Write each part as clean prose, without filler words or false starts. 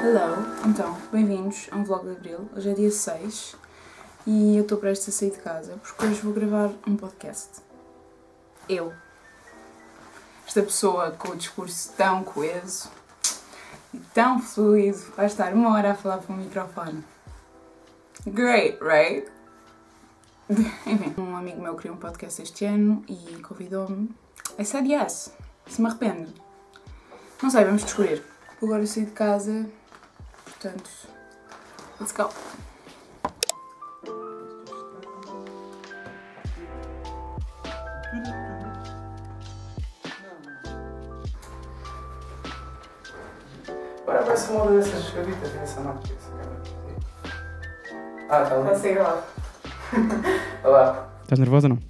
Hello, então, bem-vindos a um vlog de Abril. Hoje é dia 6 e eu estou prestes a sair de casa porque hoje vou gravar um podcast. Esta pessoa com o discurso tão coeso e tão fluido, vai estar uma hora a falar para um microfone. Great, right? Enfim, um amigo meu criou um podcast este ano e convidou-me. I said yes. Se me arrependo. Não sei, vamos descobrir. Agora eu saí de casa, portanto, let's go. Agora parece uma dessas gavitas, essa não. Ah, está ali. Está a ser gravado. Olá. Estás nervosa ou não?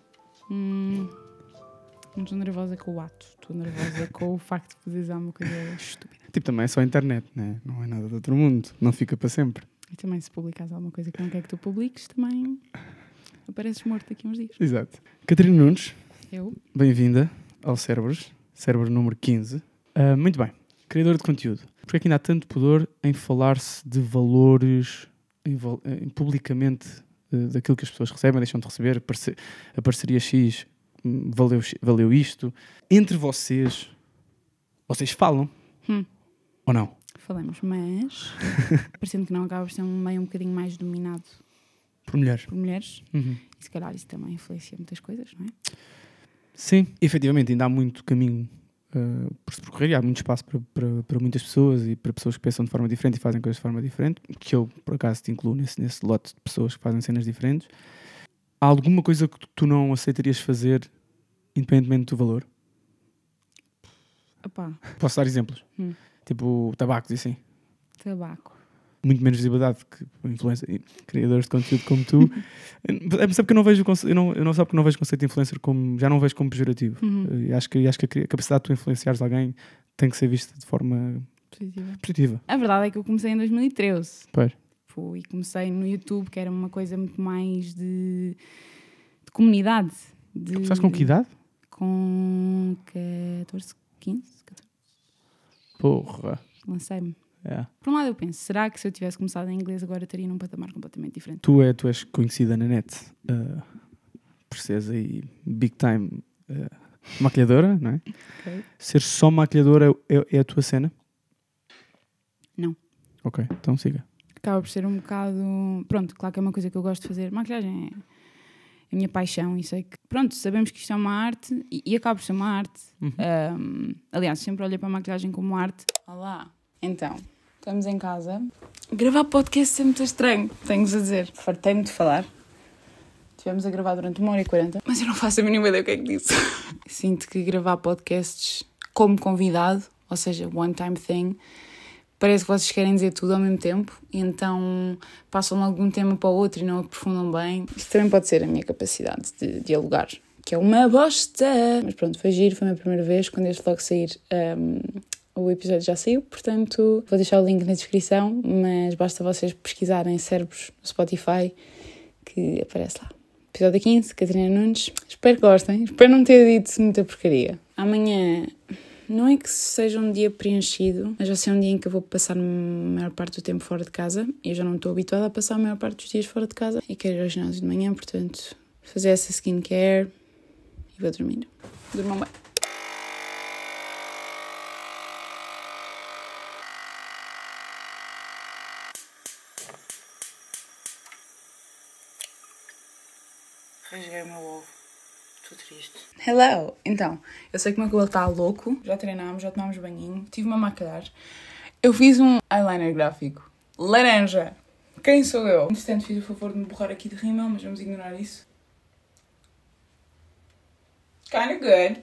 Não estou nervosa com o ato, estou nervosa com o facto de poderes dar uma coisa estúpida. Tipo, também é só a internet, né? Não é nada de outro mundo. Não fica para sempre. E também se publicares alguma coisa que não quer que tu publiques, também apareces morto daqui a uns dias. Exato. Catarina Nunes, Eu? bem-vinda ao Cérebros. Cérebro número 15. Muito bem. Criador de conteúdo. Porque é que ainda há tanto pudor em falar-se de valores em publicamente daquilo que as pessoas recebem, deixam de receber, a parceria X valeu isto. Entre vocês falam? Ou não? Falamos, mas parecendo que não acaba por ser um meio um bocadinho mais dominado Por mulheres. por mulheres. Uhum. E se calhar isso também influencia muitas coisas, não é? Sim, efetivamente ainda há muito caminho por se percorrer e há muito espaço para muitas pessoas e para pessoas que pensam de forma diferente e fazem coisas de forma diferente, que eu, por acaso, te incluo nesse lote de pessoas que fazem cenas diferentes. Há alguma coisa que tu não aceitarias fazer independentemente do valor? Opá, Posso dar exemplos? Tipo tabacos e assim. tabaco. Muito menos visibilidade que criadores de conteúdo como tu. É só porque eu não vejo só porque não vejo o conceito de influencer como, já não vejo como pejorativo. E acho que a capacidade de tu influenciares alguém tem que ser vista de forma positiva. A verdade é que eu comecei em 2013. Pois. E comecei no YouTube, que era uma coisa muito mais de comunidade. Começaste com que idade? Com 14, 15, 14. Porra. Lancei-me. É. Por um lado eu penso, será que se eu tivesse começado em inglês agora estaria num patamar completamente diferente? Tu és conhecida na net por seres aí big time maquilhadora, não é? Okay. Ser só maquilhadora é a tua cena? Não. Ok, então siga. Acaba por ser um bocado... Pronto, claro que é uma coisa que eu gosto de fazer. Maquilhagem é a minha paixão e sei que... Pronto, sabemos que isto é uma arte e acaba por ser uma arte. Aliás, sempre olhei para a maquilhagem como arte. Olá. Então, estamos em casa. Gravar podcast é muito estranho, tenho-vos a dizer. Fartei-me de falar. Estivemos a gravar durante 1h40, mas eu não faço a mínima ideia o que é que disse. Sinto que gravar podcasts como convidado, ou seja, one time thing, parece que vocês querem dizer tudo ao mesmo tempo e então passam logo de um tema para o outro e não aprofundam bem. Isto também pode ser a minha capacidade de dialogar, que é uma bosta. Mas pronto, foi giro, foi a minha primeira vez. Quando este vlog sair, o episódio já saiu, portanto vou deixar o link na descrição, mas basta vocês pesquisarem Cérebros no Spotify que aparece lá. Episódio 15, Catarina Nunes. Espero que gostem, espero não ter dito muita porcaria. Amanhã não é que seja um dia preenchido, mas vai ser um dia em que eu vou passar a maior parte do tempo fora de casa e eu já não estou habituada a passar a maior parte dos dias fora de casa e quero ir ao ginásio de manhã, portanto fazer essa skincare e vou dormir. Durmam bem. Rasguei o meu ovo. Estou triste. Hello! Então, eu sei que o meu cabelo está louco. Já treinámos, já tomámos banhinho. Tive-me a maquilhar. Eu fiz um eyeliner gráfico. Laranja! Quem sou eu? Entretanto, fiz o favor de me borrar aqui de rímel, mas vamos ignorar isso. Kinda good.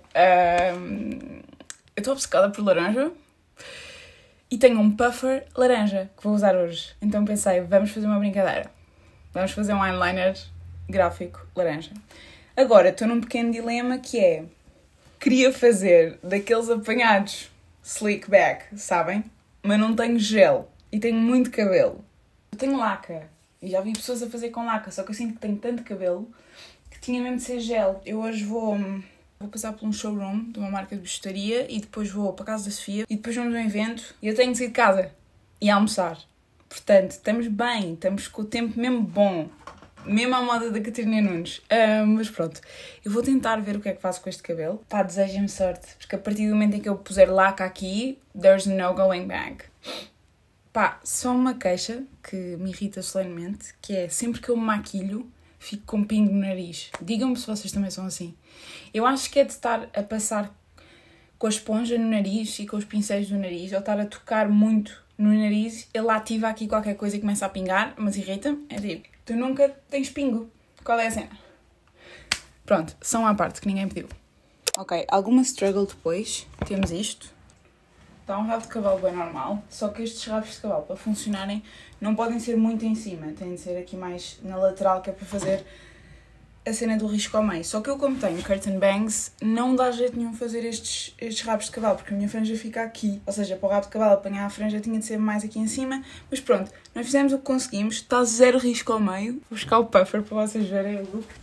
Eu estou obcecada por laranja. E tenho um puffer laranja que vou usar hoje. Então pensei, vamos fazer uma brincadeira. Vamos fazer um eyeliner gráfico laranja. Agora, estou num pequeno dilema que é... Queria fazer daqueles apanhados slick back, sabem? Mas não tenho gel. E tenho muito cabelo. Eu tenho laca. E já vi pessoas a fazer com laca. Só que eu sinto que tenho tanto cabelo que tinha mesmo de ser gel. Eu hoje vou passar por um showroom de uma marca de bijuteria. E depois vou para a casa da Sofia. E depois vamos a um evento. E eu tenho de sair de casa. e almoçar. Portanto, estamos bem, estamos com o tempo mesmo bom. Mesmo à moda da Catarina Nunes. Mas pronto, eu vou tentar ver o que é que faço com este cabelo. Pá, desejem-me sorte. Porque a partir do momento em que eu puser laca aqui, there's no going back. Pá, só uma queixa que me irrita solenemente, que é sempre que eu me maquilho, fico com pingo no nariz. Digam-me se vocês também são assim. Eu acho que é de estar a passar com a esponja no nariz e com os pincéis do nariz, ou estar a tocar muito no nariz, ele ativa aqui qualquer coisa e começa a pingar, mas irrita-me. É tipo, tu nunca tens pingo. Qual é a cena? Pronto, são à parte que ninguém pediu. Ok, alguma struggle depois, temos isto. Está um rabo de cavalo bem normal, só que estes rabos de cavalo, para funcionarem, não podem ser muito em cima, têm de ser aqui mais na lateral, que é para fazer a cena do risco ao meio. Só que eu, como tenho curtain bangs, não dá jeito nenhum fazer estes rabos de cavalo, porque a minha franja fica aqui. Ou seja, para o rabo de cavalo apanhar a franja tinha de ser mais aqui em cima. Mas pronto, nós fizemos o que conseguimos, está zero risco ao meio. Vou buscar o puffer para vocês verem o look.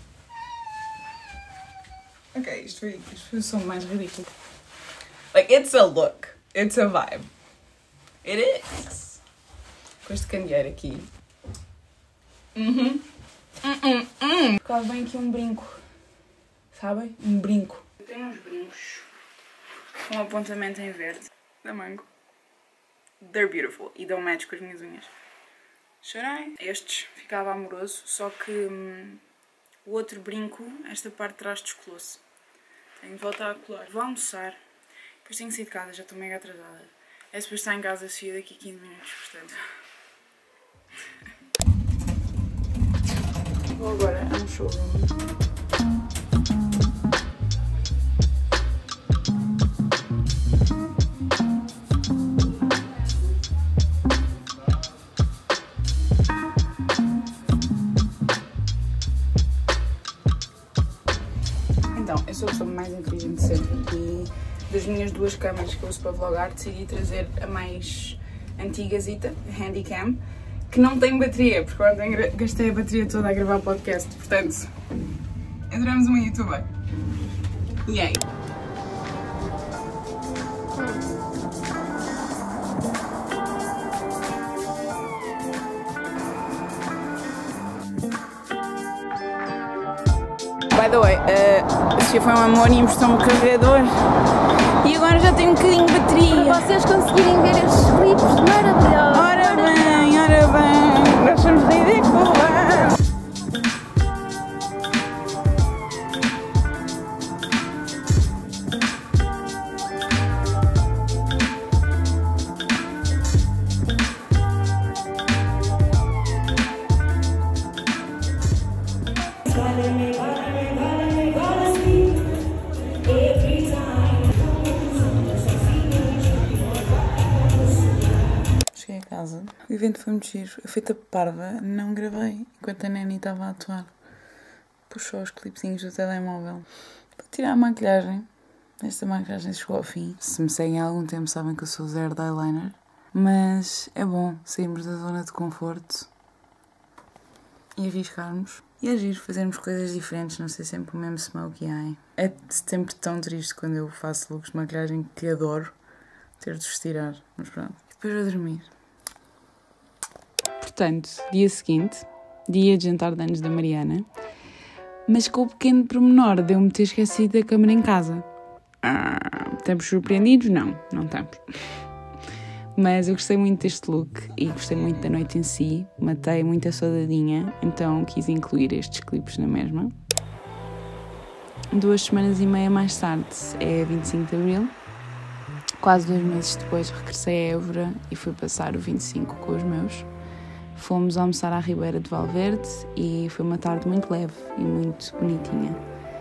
Ok, isto foi o som mais ridículo. Like, it's a look. It's a vibe. It is. Com este candeeiro aqui. Caso bem aqui um brinco. Sabem? Um brinco. Eu tenho uns brincos com um apontamento em verde da Mango. They're beautiful. E dão match com as minhas unhas. Chorei. Estes ficava amoroso, só que o outro brinco, esta parte de trás descolou-se. Tenho de voltar a colar. Vou almoçar. Depois tenho que sair de casa, já estou mega atrasada. É depois estar em casa a sair daqui a 15 minutos, portanto. Vou agora a um showroom. Então, eu sou a pessoa mais inteligente sempre e das minhas duas câmeras que eu uso para vlogar decidi trazer a mais antigazita, a Handycam, que não tem bateria, porque ontem gastei a bateria toda a gravar o podcast, portanto, adoramos uma youtuber. Yay! By the way, a Sofia foi um amor e emprestou-me o carregador e agora já tenho um bocadinho de bateria. Para vocês conseguirem ver estes clipes maravilhosos. Ora bem, nós somos ridículas. Cheguei a casa, o evento foi muito giro, eu feita parva, não gravei enquanto a Nani estava a atuar. Puxou os clipezinhos do telemóvel. Vou tirar a maquilhagem, esta maquilhagem chegou ao fim. Se me seguem há algum tempo sabem que eu sou zero de eyeliner, mas é bom sairmos da zona de conforto e arriscarmos. E é giro fazermos coisas diferentes, não ser sempre o mesmo smokey eye. É sempre tão triste quando eu faço looks de maquilhagem que adoro ter de os tirar, mas pronto. E depois vou dormir. Portanto, dia seguinte, dia de jantar de anos da Mariana, mas com o pequeno pormenor de eu me ter esquecido da câmera em casa. Estamos surpreendidos? Não estamos. Mas eu gostei muito deste look e gostei muito da noite em si. Matei muita saudadinha, então quis incluir estes clipes na mesma. 2 semanas e meia mais tarde é 25 de Abril. Quase 2 meses depois regressei a Évora e fui passar o 25 com os meus. Fomos almoçar à Ribeira de Valverde e foi uma tarde muito leve e muito bonitinha.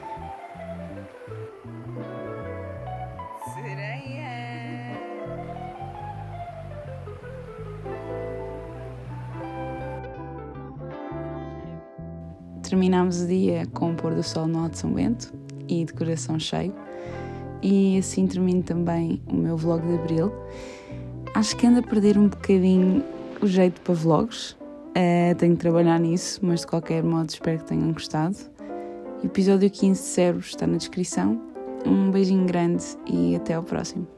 Terminámos o dia com o pôr do sol no Alto São Bento e decoração cheio. E assim termino também o meu vlog de Abril. Acho que ando a perder um bocadinho o jeito para vlogs. Tenho de trabalhar nisso, mas de qualquer modo espero que tenham gostado. O episódio 15 de Cérebros está na descrição. Um beijinho grande e até ao próximo.